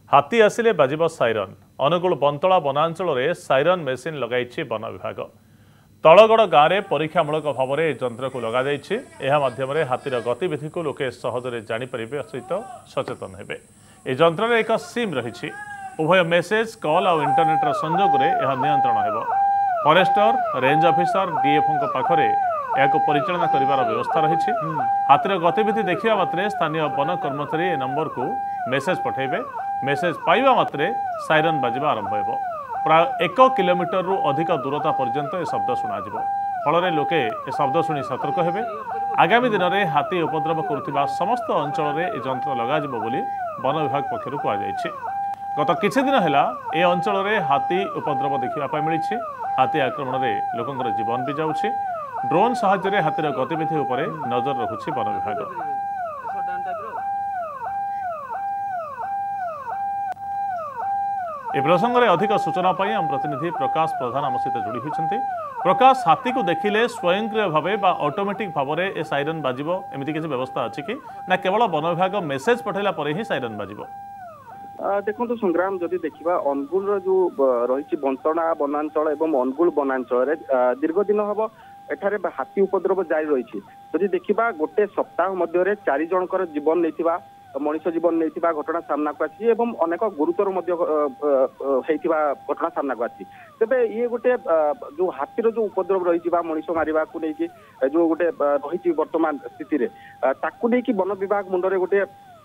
हाथी आसिले बाजिब साइरन अनुगुल बंतला वनांचल में साइरन मेसीन लगाई वन विभाग तलगड़ गाँव में परीक्षामूलक भाव में यंत्र को लगा माध्यम हाथीर गतिविधि को लोके सहजरे जापर सहित सचेतन हेबे। यंत्र में एक सिम रही उभय मेसेज कॉल और इंटरनेटर संजोग में यह नियंत्रण हेब। फॉरेस्टर रेंज ऑफिसर डीएफओ पाखरे या परिचालना करिवार व्यवस्था रही। हाथीर गतिविधि देखा मात्रे स्थानीय वन कर्मचारी ए नंबर को मेसेज पठेबे। मेसेज पाइबा मात्रे साइरन बाजिबा आरंभ हेब। प्राय 1 किलोमीटर रु अधिक दूरता पर्यंत ए शब्द शुणाजिब। फल लोके ए शब्द शुणी सतर्क हेबे। आगामी दिन में हाथी उपद्रव करुवा समस्त अंचल में ए यंत्र लगाजिब बोली वन विभाग पक्षरु कहुଯାଇଛି। गत किछि दिन है ए अंचल में हाथी उपद्रव देखा मिली। हाथी आक्रमण में लोकंर जीवन भी जाऊँगी। ड्रोन साहाय्य हाथीर गतिविधि उपरे नजर रखुछि वन विभाग। ए प्रसंग में अधिक सूचना पाई आम प्रतिनिधि प्रकाश प्रधान आम सहित जोड़ी होती। प्रकाश हाथी को देखिले स्वयंक्रिय भाव ऑटोमेटिक भाव में ए साइरन बाजिब एमती किसी व्यवस्था अच्छी कि ना केवल वन विभाग मेसेज पठेला पर ही साइरन बाजिब? देखो संग्राम जदि देखा अनुगुल जो रही बंतणा वनांचल एवं अनुगुल वनांचल दीर्घ दिन हम एठारे हाथी उपद्रव जारी रही। जदि देखा गोटे सप्ताह मध्य 4 जनकर जीवन नहीं मनुष्य जीवन नहीं घटना सामना को आसी एवं अनेक गुरुतर घटना सामना को आसी। तेबे ये गोटे जो हाथीर जो उपद्रव रही मनुष्य मारिबा को लेकिन जो गोटे रही वर्तमान स्थिति रे ताकू लेकिन वन विभाग मुंडरे गोटे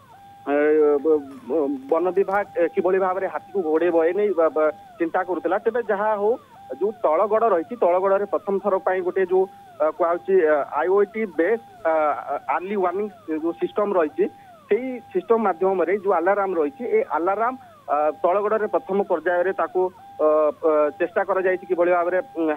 वन विभाग किभली भाव में हाथी को घोड़ेब ए नहीं चिंता करुला। तेबे जहाँ हो जो तलगड़ रही तलगड़ प्रथम थर पर गोटे जो कहुची IoT बेस अर्ली वार्निंग जो सिस्टम रही सिस्टम माध्यम जो अलाराम रही अलाराम तलगड़ प्रथम पर्यायर चेष्टा कि भाव में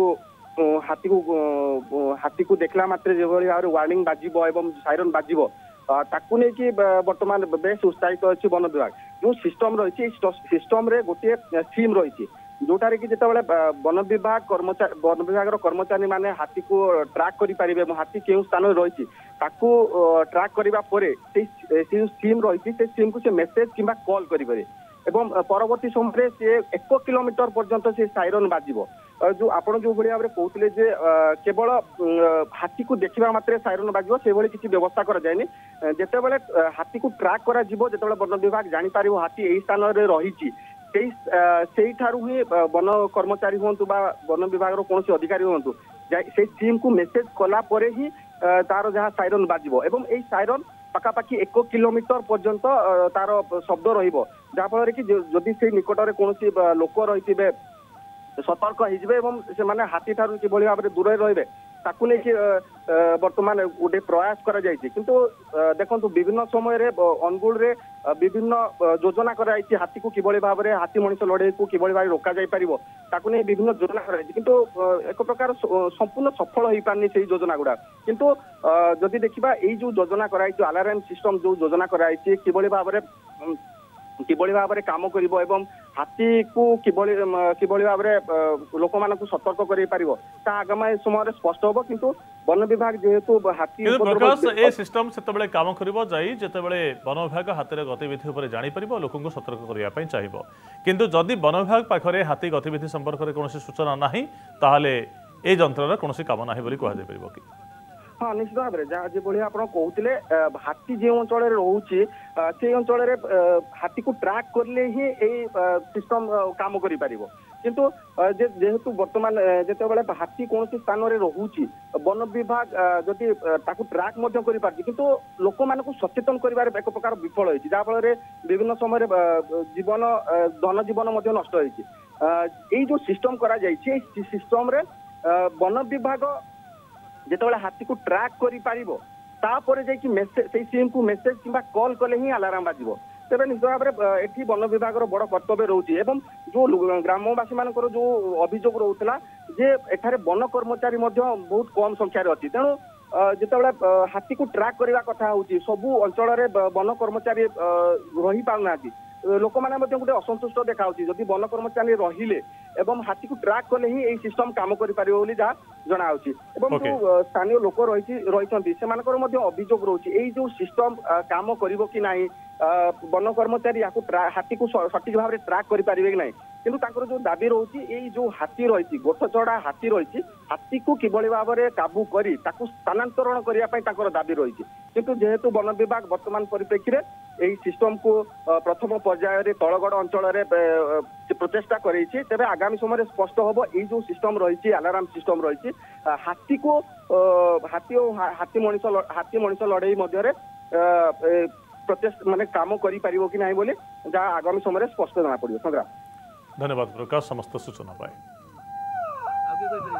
हाथी को देखला मात्रे जो भाव में वार्निंग बाजिब एवं साइरन बाजिब ताकू नहीं कि वर्तमान बेस उत्साहित अच्छी वन विभाग जो सिस्टम रही सिस्टम रे गोटे सीम रही जोटारे कि जिते वन विभाग कर्मचारी माने हाथी को ट्रैक करि परिबे हाथी केउ स्थान रही ताकू ट्रैक करबा परे सीम रही से सीम को से मेसेज किंबा कॉल करिबे एवं परवर्ती समय से 1 किलोमीटर पर्यंत से साइरन बाजिब। जो आपण जो भाई भाव में कहते जे केवल हाथी को देखा मात्रे साइरन बाजिब से भाई किसी व्यवस्था कर जाए जिते बड़े हाथी को ट्रैक करा जिवो जिते वन विभाग जानी पारिबो हाथी एही स्थान रे रही से ठारू ही वन कर्मचारी हूँ वन विभाग कौन अधिकारी हूँ से सीम को मेसेज कला परे ही तार जहाँ साइरन बाजिब एवं यही साइरन पाखापाखि 1 किलोमीटर पर्यंत तार शब्द रहा कि जदि से निकट में कौन लोक रही सतर्क हो हाथी ठारू कि भाव में दूर रही ताकू नहीं वर्तमान गोटे प्रयास करा जायछि। किंतु देखंतु विभिन्न समय रे अनुगुल रे विभिन्न योजना कराई हाथी को किभली भाव में हाथी मनुष्य लड़ाई को किभली भाव रोका जाय परिबो ताकू नहीं विभिन्न योजना कराई किंतु एक प्रकार संपूर्ण सफल हो पारनी से योजना गुड़ा। किंतु जदि देखिबा एई जो योजना कराई अलार्म सिस्टम जो योजना कराई किभली भाव में काम करिबो एवं हाथी को किभली भाव में लोक मान सतर्क कर पार आगामी समय स्पष्ट हम। किंतु वन विभाग जेहेतु हाथी प्रकाश ए सिस्टम से काम करिबो जाई जेतेबेले वन विभाग हाथीर गतिविधि उपर जानि परिबो लोकंको सतर्क करिया पई चाहिबो। किंतु जदि वन विभाग पाखरे हाथी गतिविधि संपर्क में कौन सूचना नाही ताहाले ए यंत्र कौन काम नाही बोली कहा जाय परिबो कि? हाँ निश्चित भाव में जहाँ जो भाई आप कहते हाथी जो अंचल रोचे से अंचल हाथी को ट्रैक करले ही सिस्टम काम कर किंतु जेहेतु वर्तमान जिते बड़े हाथी कौन स्थान में रोचे वन विभाग जदि ट्रैक कर किंतु लोक मान सचेतन कर एक प्रकार विफल होती जहाँफल विभिन्न समय जीवन धन जीवन नष्ट होती जो सिस्टम करा सिस्टम रे वन विभाग जिते हाथी को ट्रैक कर मेसेज से सीम को मेसेज किंबा कॉल कले ही अलार्म बाजिब। तेरे निश्चित भाव में एटी वन विभाग बड़ कर्तव्य रोचे एवं जो ग्रामवासी मान जो अभियोग रोला जे एठारे वन कर्मचारी बहुत कम संख्यार अच्छी तेणु जिते हाथी को ट्रैक करने कथा हूँ सबू अंचल वन कर्मचारी रही पारना लोक मैंने गोटे असंतुष्ट देखा जदि वन कर्मचारी रहिले एवं हाथी को ट्रैक कले ही यही सिस्टम काम कर जहाँ जना जो स्थानीय लोक रही अभियोग रोचे यही जो सिस्टम काम कर कि ना वन कर्मचारी हाथी को सठिक भाव में ट्राक करें कि ना किंतु तांकर जो दाबी रोची यही जो हाथी रही गोठ चढ़ा हाथी रही हाथी को किभली भाव में काबू करी ताकू स्थानांतरण करने दाबी रही किंतु जेहेतु वन विभाग वर्तमान परिप्रेक्षी में सिस्टम को प्रथम पर्यायर तलगढ़ अंचल प्रचेषा करें तेज आगामी समय स्पष्ट हम ये जो सिस्टम रही अलार्म सिस्टम रही हाथी को हाथी मनीष लड़ई मध्य प्रचेषा माने काम करि परिबो कि नाही बोले जहाँ आगामी समय स्पष्ट जना पड़ियो। संग्राम धन्यवाद प्रकाश समस्त सूचना पाए।